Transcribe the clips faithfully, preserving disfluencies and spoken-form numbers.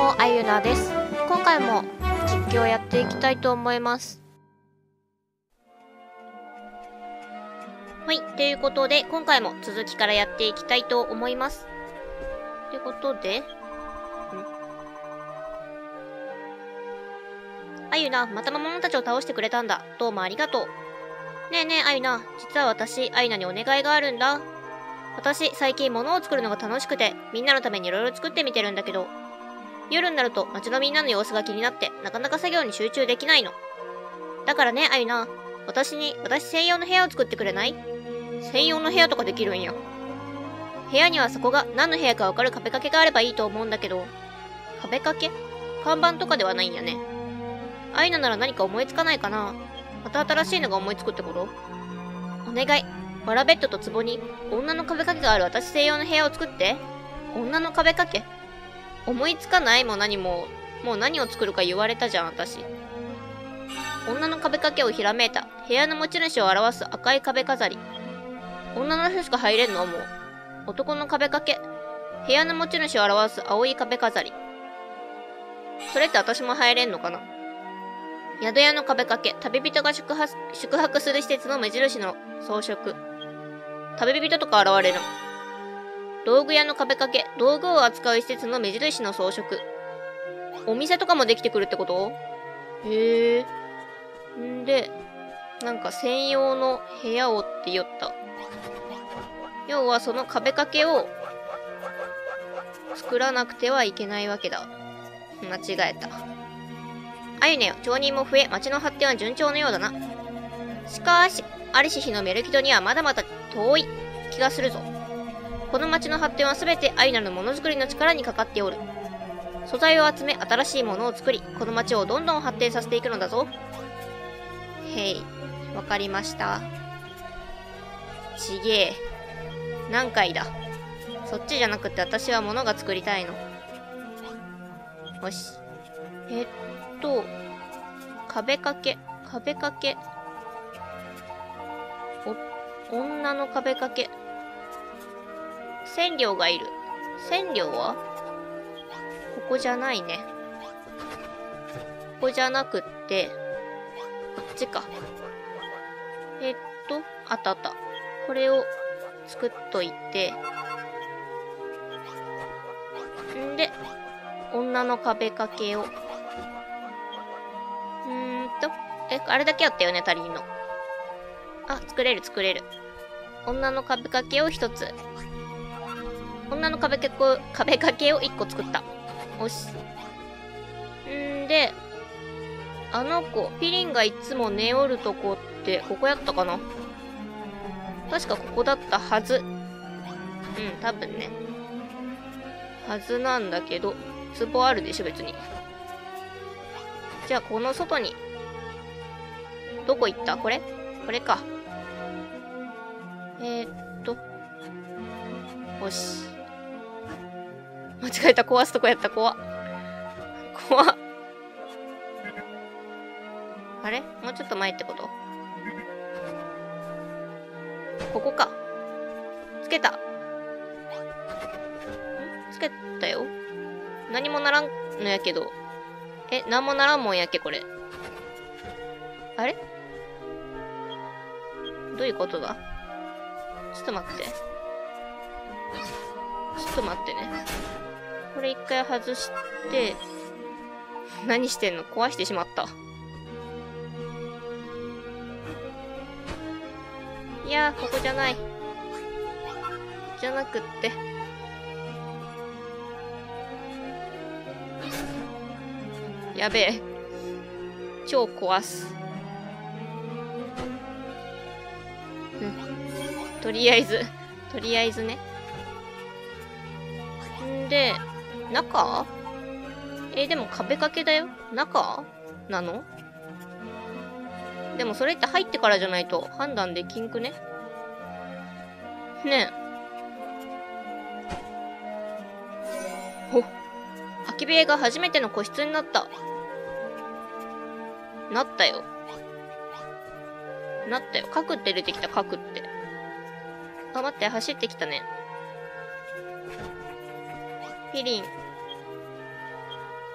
も、あゆなです。今回も実況をやっていきたいと思います。はい、ということで、今回も続きからやっていきたいと思います。ということで、んあゆな、また魔物たちを倒してくれたんだ。どうもありがとう。ねえねえ、あゆな、実は私、あゆなにお願いがあるんだ。私、最近物を作るのが楽しくて、みんなのためにいろいろ作ってみてるんだけど、夜になると街のみんなの様子が気になって、なかなか作業に集中できないの。だからね、あゆな、私に、私専用の部屋を作ってくれない？専用の部屋とかできるんや。部屋にはそこが何の部屋かわかる壁掛けがあればいいと思うんだけど、壁掛け？看板とかではないんやね。あゆななら何か思いつかないかな？また新しいのが思いつくってこと？お願い。わらベッドと壺に女の壁掛けがある私専用の部屋を作って。女の壁掛け？思いつかないも何も、もう何を作るか言われたじゃん、私。女の壁掛けをひらめいた。部屋の持ち主を表す赤い壁飾り。女の人しか入れんの？もう。男の壁掛け。部屋の持ち主を表す青い壁飾り。それって私も入れんのかな？宿屋の壁掛け。旅人が宿泊、宿泊する施設の目印の装飾。旅人とか現れる。道具屋の壁掛け。道具を扱う施設の目印の装飾。お店とかもできてくるってこと？へえ。んで、なんか専用の部屋をって言った。要はその壁掛けを作らなくてはいけないわけだ。間違えた。あゆねよ、町人も増え、町の発展は順調のようだな。しかし、アリシヒのメルキドにはまだまだ遠い気がするぞ。この町の発展はすべてアユナのものづくりの力にかかっておる。素材を集め、新しいものを作り、この町をどんどん発展させていくのだぞ。へい、わかりました。ちげえ。何回だ。そっちじゃなくて私は物が作りたいの。よし。えっと、壁掛け、壁掛け。お、女の壁掛け。千両がいる。千両はここじゃないね。ここじゃなくって、こっちか。えっと、あったあった。これを作っといて、んで、女の壁掛けを。うーんと、え、あれだけあったよね、足りんの。あ、作れる作れる。女の壁掛けを一つ。女の壁掛け、壁掛けを一個作った。よし。んで、あの子、ピリンがいつも寝おるとこって、ここやったかな？確かここだったはず。うん、多分ね。はずなんだけど、壺あるでしょ、別に。じゃあ、この外に。どこ行った？これ？これか。えー、っと。よし。間違えた。壊すとこやった。怖っ。怖っ。あれ？もうちょっと前ってこと？ここか。つけた。ん？つけたよ。何もならんのやけど。え、何もならんもんやっけ、これ。あれ？どういうことだ？ちょっと待って。ちょっと待ってね。これ一回外して、何してんの？壊してしまった。いやー、ここじゃない。じゃなくって。やべえ。超壊す。うん。とりあえず、とりあえずね。んで、中？えー、でも壁掛けだよ。中なの？でもそれって入ってからじゃないと判断できんくね？ねえ。ほっ。空き部屋が初めての個室になった。なったよ。なったよ。核って出てきた、核って。あ、待って、走ってきたね。ピリン。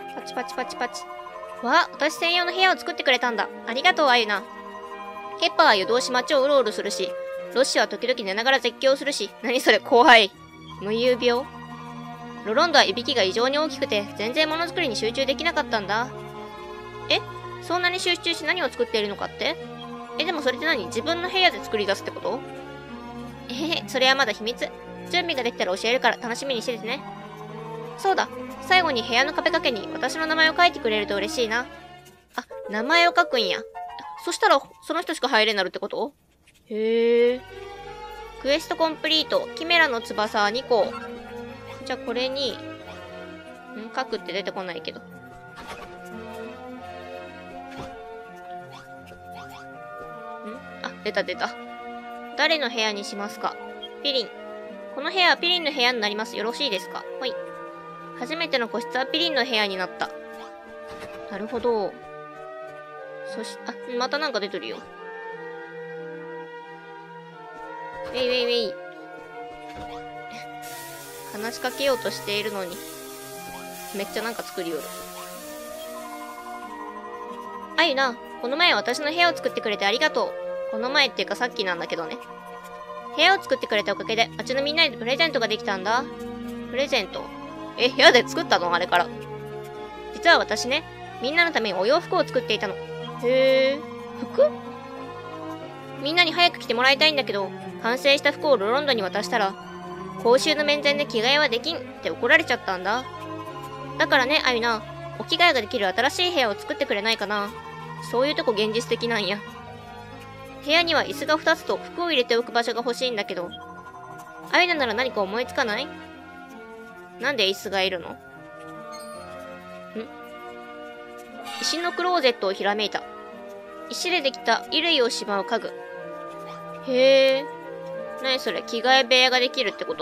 パチパチパチパチ。わあ、私専用の部屋を作ってくれたんだ。ありがとう、アユナ。ケッパーは夜通し街をうろうろするし、ロッシは時々寝ながら絶叫するし、何それ、怖い。無遊病。ロロンドはいびきが異常に大きくて、全然ものづくりに集中できなかったんだ。え、そんなに集中し何を作っているのかって？え、でもそれって何？自分の部屋で作り出すってこと？えへへ、それはまだ秘密。準備ができたら教えるから楽しみにしててね。そうだ、最後に部屋の壁掛けに私の名前を書いてくれると嬉しいな。あ、名前を書くんや。そしたら、その人しか入れになるってこと？へえ。クエストコンプリート、キメラの翼にこ。じゃあこれに、ん書くって出てこないけど。んあ、出た出た。誰の部屋にしますか？ピリン。この部屋はピリンの部屋になります。よろしいですか？ほい。初めての個室はピリンの部屋になった。なるほど。そし、あ、またなんか出てるよ。ウェイウェイウェイ。話しかけようとしているのに。めっちゃなんか作りよる。あゆな、この前私の部屋を作ってくれてありがとう。この前っていうかさっきなんだけどね。部屋を作ってくれたおかげで町のみんなにプレゼントができたんだ。プレゼント？え、部屋で作ったの？あれから。実は私ね、みんなのためにお洋服を作っていたの。へー。服？みんなに早く着てもらいたいんだけど、完成した服をロロンドに渡したら、公衆の面前で着替えはできんって怒られちゃったんだ。だからね、あゆな、お着替えができる新しい部屋を作ってくれないかな。そういうとこ現実的なんや。部屋には椅子がふたつと服を入れておく場所が欲しいんだけど、あゆななら何か思いつかない？なんで椅子がいるの？ん？石のクローゼットをひらめいた。石でできた衣類をしまう家具。へえ。なにそれ、着替え部屋ができるってこと？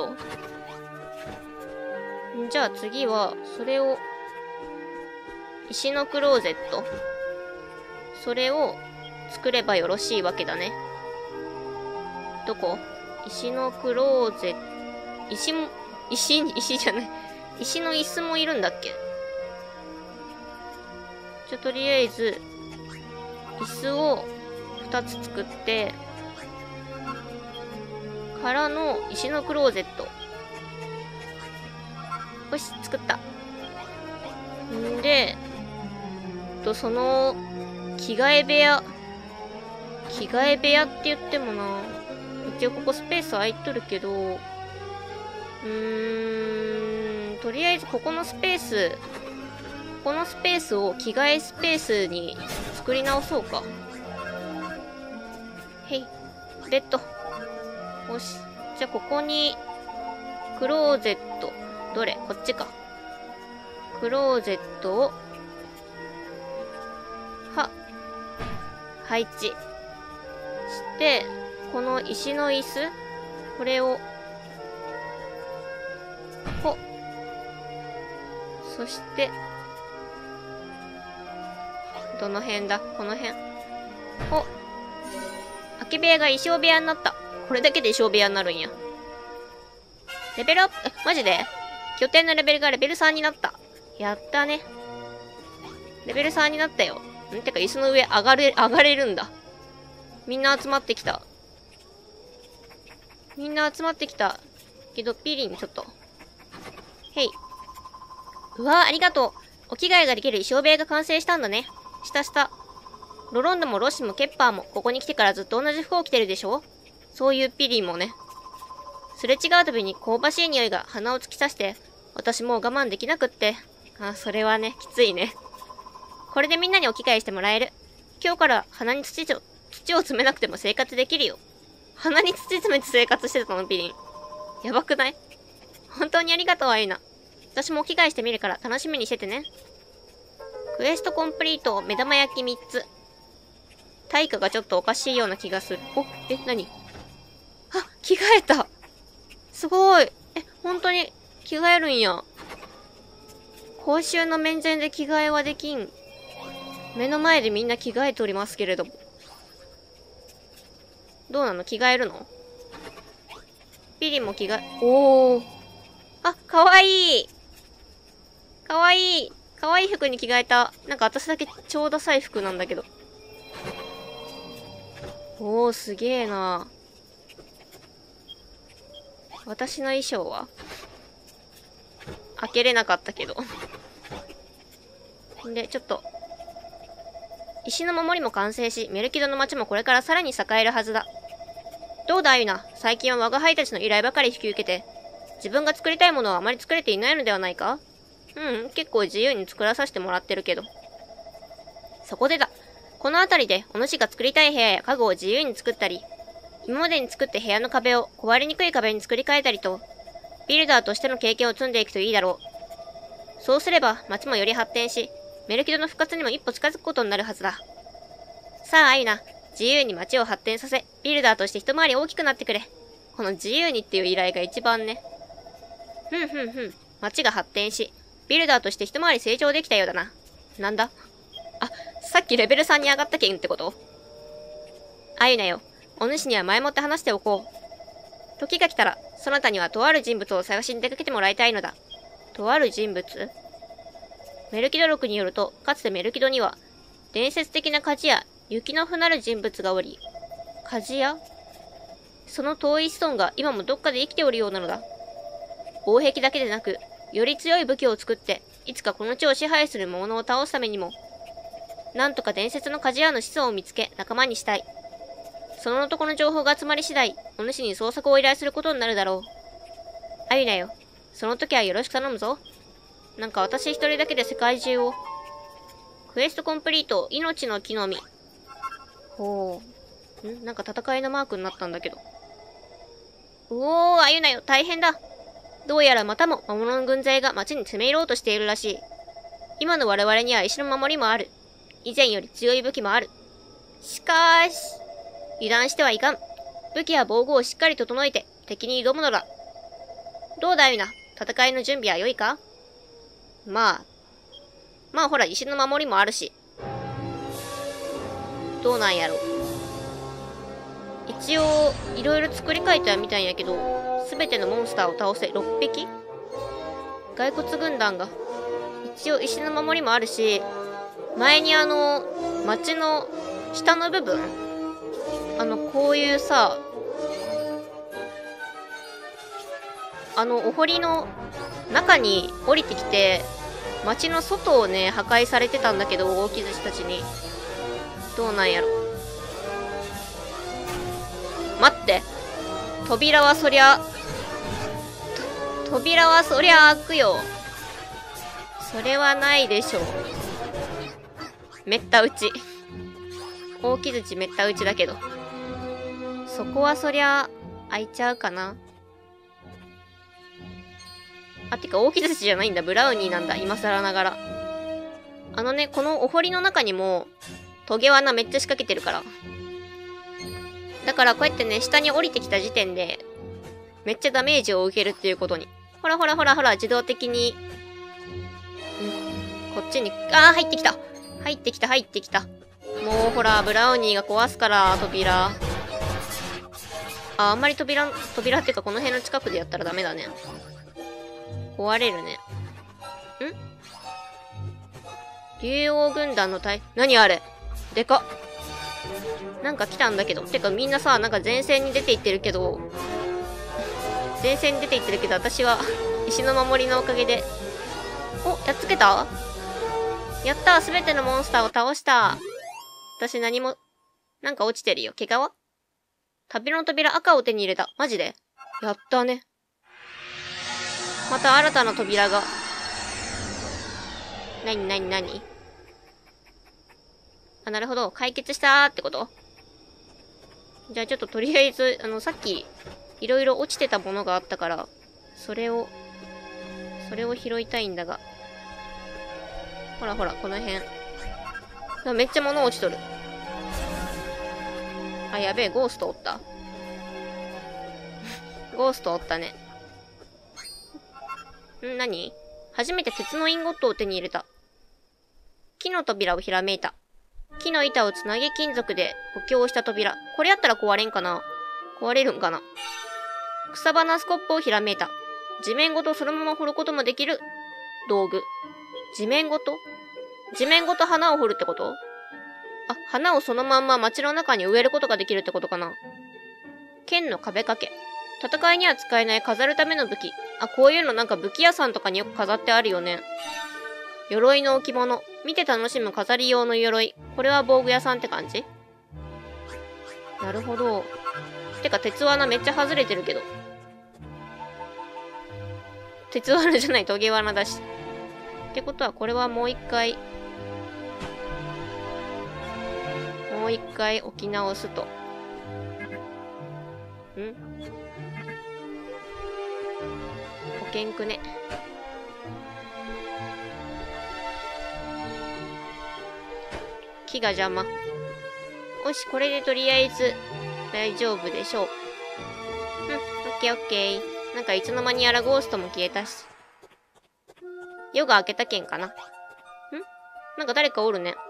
んじゃあ次は、それを、石のクローゼット。それを作ればよろしいわけだね。どこ？石のクローゼット。石も、石、石じゃない。石の椅子もいるんだっけ？じゃあとりあえず、椅子をふたつ作って、からの石のクローゼット。よし、作った。んで、と、その、着替え部屋。着替え部屋って言ってもな、一応ここスペース空いとるけど、うーん、とりあえずここのスペース、このスペースを着替えスペースに作り直そうか。へい、ベッド。よし。じゃあここに、クローゼット。どれ？こっちか。クローゼットを、は、配置。して、この石の椅子？これを、ほ。そして、どの辺だ？この辺。ほ。空き部屋が衣装部屋になった。これだけで衣装部屋になるんや。レベルアップ、え、マジで？拠点のレベルがレベルさんになった。やったね。レベルさんになったよ。んてか、椅子の上上がれ、上がれるんだ。みんな集まってきた。みんな集まってきた。けど、ピリンちょっと。へい。うわぁ、ありがとう。お着替えができる衣装部屋が完成したんだね。したした。ロロンドもロッシもケッパーも、ここに来てからずっと同じ服を着てるでしょ？そういうピリンもね。すれ違うたびに香ばしい匂いが鼻を突き刺して、私もう我慢できなくって。あ、それはね、きついね。これでみんなにお着替えしてもらえる。今日から鼻に土を、土を詰めなくても生活できるよ。鼻に土詰めて生活してたの、ピリン。やばくない？本当にありがとう、アイナ。私もお着替えしてみるから楽しみにしててね。クエストコンプリート、目玉焼きみっつ。対価がちょっとおかしいような気がする。お、え、なに？あ、着替えた。すごい。え、本当に着替えるんや。公衆の面前で着替えはできん。目の前でみんな着替えておりますけれども。どうなの？着替えるの？ピリンも着替え、おー。あ、かわいい。かわいい。 可愛い服に着替えた。なんか私だけ超ダサい服なんだけど。おー、すげえな。私の衣装は開けれなかったけど。で、ちょっと。石の守りも完成し、メルキドの町もこれからさらに栄えるはずだ。どうだ、アユナ。最近は我が輩たちの依頼ばかり引き受けて、自分が作りたいものはあまり作れていないのではないか？うん、結構自由に作らさせてもらってるけど。そこでだ。この辺りで、お主が作りたい部屋や家具を自由に作ったり、今までに作って部屋の壁を壊れにくい壁に作り変えたりと、ビルダーとしての経験を積んでいくといいだろう。そうすれば、街もより発展し、メルキドの復活にも一歩近づくことになるはずだ。さあ、アユナ、自由に街を発展させ、ビルダーとして一回り大きくなってくれ。この自由にっていう依頼が一番ね。ふんふんふん、街が発展し、ビルダーとして一回り成長できたようだな。なんだ？あ、さっきレベルさんに上がった件ってこと？アユナよ、お主には前もって話しておこう。時が来たら、そなたにはとある人物を探しに出かけてもらいたいのだ。とある人物？メルキド録によると、かつてメルキドには、伝説的な鍛冶屋、雪のふなる人物がおり、鍛冶屋？その遠い子孫が今もどっかで生きておるようなのだ。防壁だけでなく、より強い武器を作って、いつかこの地を支配する者を倒すためにも、なんとか伝説の鍛冶屋の子孫を見つけ、仲間にしたい。その男の情報が集まり次第、お主に捜索を依頼することになるだろう。アユナよ、その時はよろしく頼むぞ。なんか私一人だけで世界中を。クエストコンプリート、命の木の実。ほう。んなんか戦いのマークになったんだけど。おー、アユナよ、大変だ。どうやらまたも魔物の軍勢が町に攻め入ろうとしているらしい。今の我々には石の守りもある。以前より強い武器もある。しかーし、油断してはいかん。武器や防具をしっかり整えて敵に挑むのだ。どうだアユナ、戦いの準備は良いか？まあ。まあほら、石の守りもあるし。どうなんやろ。一応、いろいろ作り変えてはみたんやけど、すべてのモンスターを倒せ。ろっぴき？骸骨軍団が。一応石の守りもあるし、前にあの、街の下の部分？あの、こういうさ、あの、お堀の中に降りてきて、街の外をね、破壊されてたんだけど、大木寿司たちに。どうなんやろ。待って。扉はそりゃ、扉はそりゃ開くよ。それはないでしょう。めった打ち。大木槌めった打ちだけど。そこはそりゃ、開いちゃうかな。あ、てか大木槌じゃないんだ。ブラウニーなんだ。今更ながら。あのね、このお堀の中にも、トゲ罠めっちゃ仕掛けてるから。だからこうやってね、下に降りてきた時点で、めっちゃダメージを受けるっていうことに。ほらほらほらほら、自動的に、んこっちに、あー、入ってきた。入ってきた、入ってきた。もうほら、ブラウニーが壊すから、扉。あ、あんまり扉、扉っていうかこの辺の近くでやったらダメだね。壊れるね。ん？竜王軍団の隊、何あれ？でかっ。なんか来たんだけど。てかみんなさ、なんか前線に出ていってるけど、前線に出ていってるけど、私は石の守りのおかげで。お、やっつけた？やったー、すべてのモンスターを倒した。私何も、なんか落ちてるよ。毛皮？旅の扉赤を手に入れた。マジで？やったね。また新たな扉が。なになになに？あ、なるほど。解決したーってこと？じゃあちょっととりあえず、あの、さっき、いろいろ落ちてたものがあったから、それを、それを拾いたいんだが。ほらほら、この辺。あ、めっちゃ物落ちとる。あ、やべえ、ゴーストおった。ゴーストおったね。ん、何？初めて鉄のインゴットを手に入れた。木の扉をひらめいた。木の板をつなげ金属で補強した扉。これやったら壊れんかな？壊れるんかな？草花スコップをひらめいた。地面ごとそのまま掘ることもできる道具。 地面ごと地面ごと花を掘るってこと？あ、花をそのまんま街の中に植えることができるってことかな。剣の壁掛け。戦いには使えない飾るための武器。あ、こういうのなんか武器屋さんとかによく飾ってあるよね。鎧の置物。見て楽しむ飾り用の鎧。これは防具屋さんって感じ？なるほど。てか、鉄罠めっちゃ外れてるけど。鉄罠じゃない、トゲ罠だし。ってことは、これはもう一回。もう一回置き直すと。ん？保険くね。木が邪魔。よし、これでとりあえず大丈夫でしょう。うん、オッケーオッケー。なんかいつの間にやらゴーストも消えたし。夜が明けたけんかな。ん？なんか誰かおるね。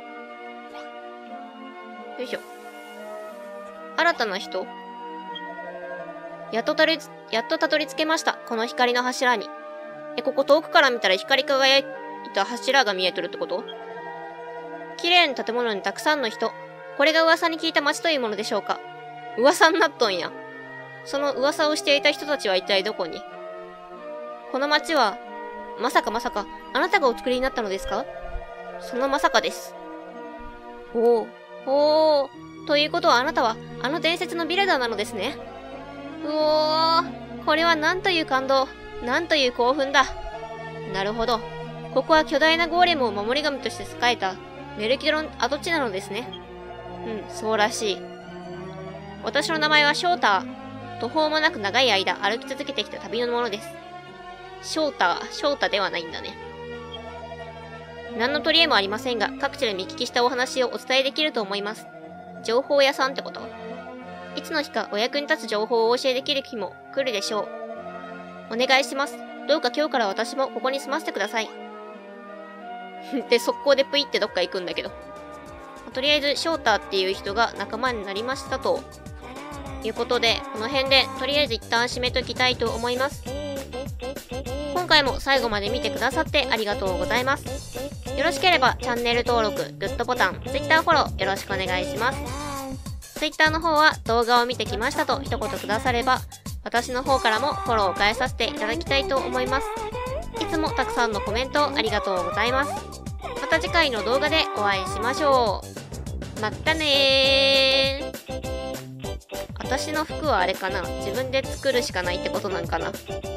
よいしょ。新たな人？やっとたり、やっとたどり着けました。この光の柱に。え、ここ遠くから見たら光り輝いた柱が見えとるってこと？綺麗な建物にたくさんの人。これが噂に聞いた街というものでしょうか。噂になっとんや。その噂をしていた人たちは一体どこに？この街は、まさかまさか、あなたがお作りになったのですか？そのまさかです。おお、おお、ということはあなたは、あの伝説のビルダーなのですね。うおー、これはなんという感動、なんという興奮だ。なるほど。ここは巨大なゴーレムを守り神として栄えた、メルキドロン跡地なのですね。うん、そうらしい。私の名前はショーター。途方もなく長い間歩き続けてきた旅のものです。ショーター、ショータではないんだね。何の取り柄もありませんが、各地で見聞きしたお話をお伝えできると思います。情報屋さんってこと？いつの日かお役に立つ情報をお教えできる日も来るでしょう。お願いします。どうか今日から私もここに住ませてください。で、速攻でプイってどっか行くんだけど。とりあえず、ショーターっていう人が仲間になりましたと。いうことで、この辺でとりあえず一旦締めときたいと思います。今回も最後まで見てくださってありがとうございます。よろしければチャンネル登録、グッドボタン、Twitter フォローよろしくお願いします。Twitter の方は動画を見てきましたと一言くだされば、私の方からもフォローを返させていただきたいと思います。いつもたくさんのコメントありがとうございます。また次回の動画でお会いしましょう。まったねー。私の服はあれかな？自分で作るしかないってことなんかな？